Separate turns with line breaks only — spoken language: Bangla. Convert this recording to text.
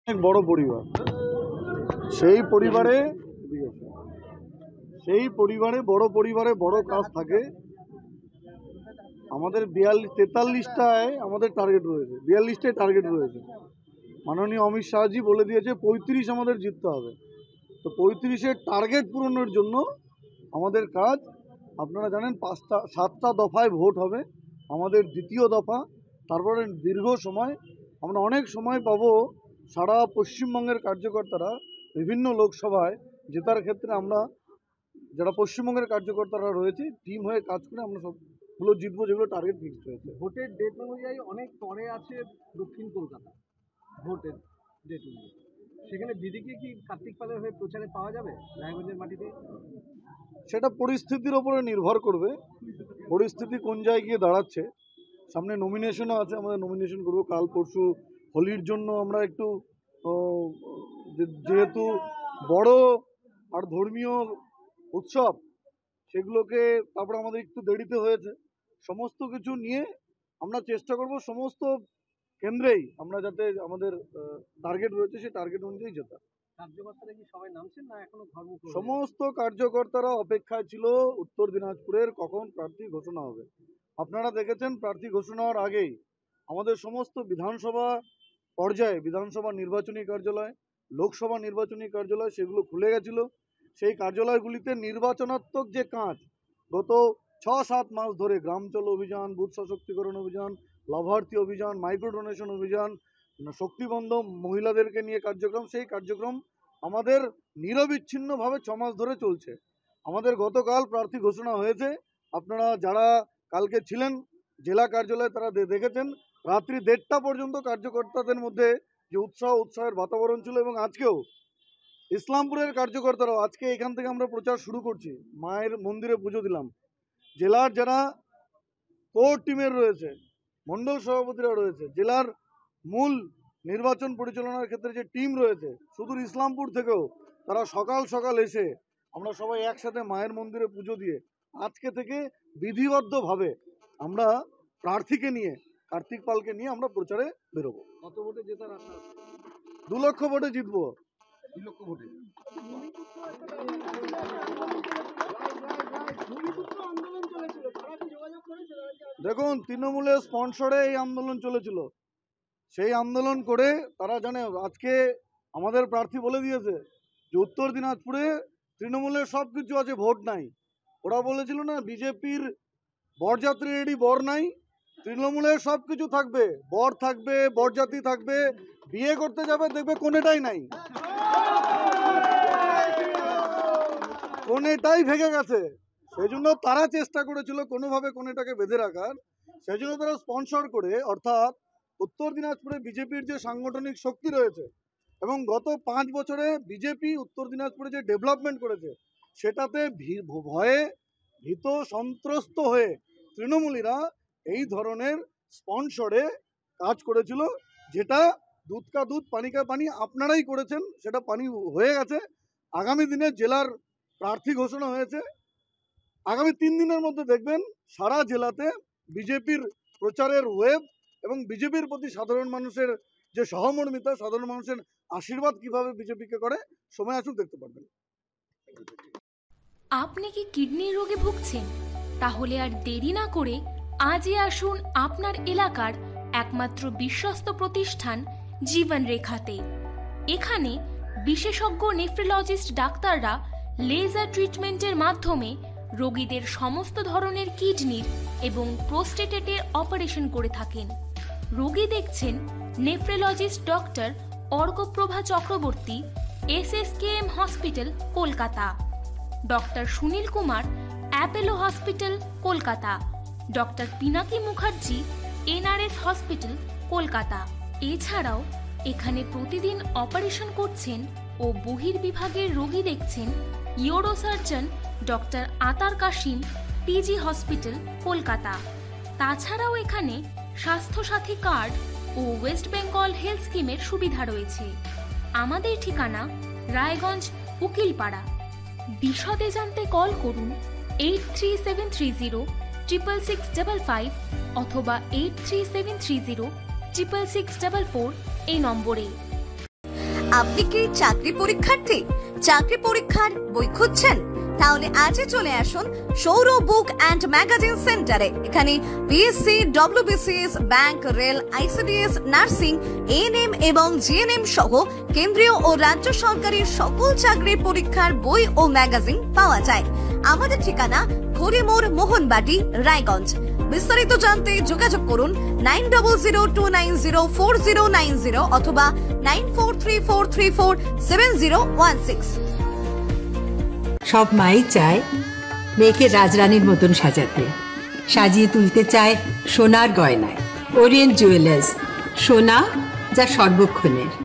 অনেক বড় পরিবার। সেই পরিবারে বড় কাজ থাকে। আমাদের 43টায় আমাদের টার্গেট রয়েছে, 42টায় টার্গেট রয়েছে। মাননীয় অমিত শাহজি বলে দিয়েছে 35 আমাদের জিততে হবে। তো 35-এর টার্গেট পূরণের জন্য আমাদের কাজ, আপনারা জানেন 7টা দফায় ভোট হবে। আমাদের দ্বিতীয় দফা, তারপরে দীর্ঘ সময় আমরা অনেক সময় পাবো। সারা পশ্চিমবঙ্গের কার্যকর্তারা বিভিন্ন লোকসভায় জেতার ক্ষেত্রে আমরা যারা পশ্চিমবঙ্গের কার্যকর্তারা রয়েছে টিম হয়ে কাজ করে আমরা সবগুলো জিতবো, যেগুলো টার্গেট ফিক্সড হয়েছে।
ভোটের ডেট অনুযায়ী অনেক পরে আছে দক্ষিণ কলকাতা ভোটের ডেট অনুযায়ী, সেখানে দিদিকে কি কার্তিক পালের হয়ে প্রচারে পাওয়া যাবে রায়গঞ্জের মাটিতে?
সেটা পরিস্থিতির ওপরে নির্ভর করবে, পরিস্থিতি কোন জায়গায় গিয়ে দাঁড়াচ্ছে। সামনে নমিনেশনও আছে, আমাদের নমিনেশন করবো কাল পরশু। হোলির জন্য আমরা একটু যেহেতু বড় আর ধর্মীয় উৎসব, সেগুলোকে তারপরে আমাদের একটু দেরিতে হয়েছে। সমস্ত কিছু নিয়ে আমরা চেষ্টা করব সমস্ত কেন্দ্রেই আমরা যাতে আমাদের টার্গেট রয়েছে সেই টার্গেট অনুযায়ী যেতে।
কার্যকর্তারা কি সবাই নামছেন না এখনো ঘরমুখ?
সমস্ত কার্যকর্তারা অপেক্ষায় ছিল উত্তর দিনাজপুরের কখন প্রার্থী ঘোষণা হবে। আপনারা দেখেছেন প্রার্থী ঘোষণা হওয়ার আগেই আমাদের সমস্ত বিধানসভা পর্যায়ে, বিধানসভা নির্বাচনী কার্যালয়, লোকসভা নির্বাচনী কার্যালয়, সেগুলো খুলে গেছিল। সেই কার্যালয়গুলিতে নির্বাচনাত্মক যে কাজ গত 6-7 মাস ধরে, গ্রাম চলো অভিযান, বুথ সশক্তিকরণ অভিযান, লাভার্থী অভিযান, মাইক্রো ডোনেশন অভিযান, শক্তিবন্ধ মহিলাদেরকে নিয়ে কার্যক্রম, সেই কার্যক্রম আমাদের নিরবিচ্ছিন্নভাবে 6 মাস ধরে চলছে। আমাদের গতকাল প্রার্থী ঘোষণা হয়েছে। আপনারা যারা কালকে ছিলেন জেলা কার্যালয়ে তারা দেখেছেন রাত্রি 1:30টা পর্যন্ত কার্যকর্তাদের মধ্যে যে উৎসাহের বাতাবরণ ছিল। এবং আজকেও ইসলামপুরের কার্যকর্তারাও, আজকে এখান থেকে আমরা প্রচার শুরু করছি, মায়ের মন্দিরে পুজো দিলাম। জেলার যারা কোর টিমের রয়েছে, মণ্ডল সভাপতিরা রয়েছে, জেলার মূল নির্বাচন পরিচালনার ক্ষেত্রে যে টিম রয়েছে সুদূর ইসলামপুর থেকেও, তারা সকাল সকাল এসে আমরা সবাই একসাথে মায়ের মন্দিরে পুজো দিয়ে আজকে থেকে বিধিবদ্ধভাবে আমরা প্রার্থীকে নিয়ে, কার্তিক পালকে নিয়ে আমরা প্রচারে বেরোবো।
কত ভোটে জেতার আশা আছে?
2 লক্ষ ভোটে জিতবো।
2 লক্ষ ভোটে।
দেখুন, তৃণমূলের স্পন্সরে এই আন্দোলন চলেছিল। সেই আন্দোলন করে তারা জানে, আজকে আমাদের প্রার্থী বলে দিয়েছে যে উত্তর দিনাজপুরে তৃণমূলের সব কিছু আছে, ভোট নাই। ওরা বলেছিল না বিজেপির বরযাত্রী রেডি, বর নাই, তৃণমূলের সব কিছু থাকবে, বর থাকবে, বরযাত্রী থাকবে, বিয়ে করতে যাবে দেখবে কোনেটাই নাই, কোনেটাই ভেঙে গেছে। সেই জন্য তারা চেষ্টা করেছিল কোনোভাবে কোনেটাকে বেঁধে রাখার। সেই জন্য তারা স্পন্সর করে, অর্থাৎ উত্তর দিনাজপুরে বিজেপির যে সাংগঠনিক শক্তি রয়েছে এবং গত 5 বছরে বিজেপি উত্তর দিনাজপুরে যে ডেভেলপমেন্ট করেছে, সেটাতে ভয়ে ভীত সন্ত্রস্ত হয়ে তৃণমূলীরা এই ধরনের স্পন্সরে কাজ করেছিল, যেটা দুধ কা দুধ পানি কা পানি আপনারাই করেছেন, সেটা পানি হয়ে গেছে। আগামী দিনে জেলার প্রার্থী ঘোষণা হয়েছে, আগামী 3 দিনের মধ্যে দেখবেন সারা জেলাতে বিজেপির প্রচারের ওয়েব এবং বিজেপির প্রতি সাধারণ মানুষের যে সহমর্মিতা, সাধারণ মানুষের আশীর্বাদ কিভাবে বিজেপিকে করে, সময় আসুক দেখতে পারবেন।
আপনি কি কিডনির রোগে ভুগছেন? তাহলে আর দেরি না করে আজই আসুন আপনার এলাকার একমাত্র বিশ্বস্ত প্রতিষ্ঠান জীবন রেখাতে। এখানে বিশেষজ্ঞ নেফ্রোলজিস্ট ডাক্তাররা লেজার ট্রিটমেন্টের মাধ্যমে রোগীদের সমস্ত ধরনের কিডনির এবং প্রোস্টেটেটের অপারেশন করে থাকেন। রোগী দেখছেন nephrologist doctor Arkaprava Chakraborty, SSKM hospital, Kolkata; doctor Sunil Kumar, Apollo hospital, Kolkata; doctor Pinaki Mukherjee, NRS hospital, Kolkata. এছাড়াও এখানে প্রতিদিন অপারেশন করছেন ও বহির্বিভাগের রোগী দেখছেন ইউরোসার্জন ডক্টর আতার কাশিম, PG হসপিটাল, কলকাতা। তাছাড়াও এখানে স্বাস্থ্যসাথী কার্ড ও ওয়েস্ট বেঙ্গল হেলথ স্কিমের সুবিধা রয়েছে। আমাদের ঠিকানা রায়গঞ্জ, উকিলপাড়া। বিশদে জানতে কল করুন 8373066655 অথবা 8373066644 এই নম্বরে।
আপনি কি চাকরি পরীক্ষার্থী? চাকরি পরীক্ষার বই খুঁজছেন? তাহলে আজই চলে আসুন সৌরভ বুক অ্যান্ড ম্যাগাজিন সেন্টারে। এখানে BSc, WBCS, bank, rail, ICDS, nursing, ANM এবং জিএনএম সহ কেন্দ্রীয় ও রাজ্য সরকারের সকল চাকরির পরীক্ষার বই ও ম্যাগাজিন পাওয়া যায়। আমাদের ঠিকানা ঘড়িমোড়, মোহনবাটি, রায়গঞ্জ। বিস্তারিত জানতে যোগাযোগ করুন 9002904090 অথবা 9434347016।
সব মাই চায় মেয়েকে রাজরানীর মতন সাজাতে, সাজিয়ে তুলতে চায় সোনার গয়নায়। ওরিয়েন্ট জুয়েলার্স, সোনা যা সর্বক্ষণের।